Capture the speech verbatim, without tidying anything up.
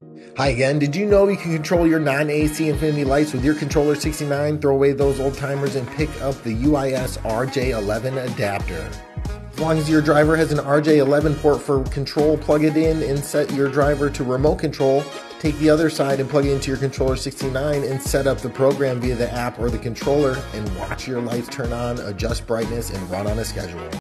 Hi again, did you know you can control your non-A C Infinity lights with your Controller sixty-nine? Throw away those old timers and pick up the U I S R J eleven adapter. As long as your driver has an R J eleven port for control, plug it in and set your driver to remote control. Take the other side and plug it into your Controller sixty-nine and set up the program via the app or the controller and watch your lights turn on, adjust brightness, and run on a schedule.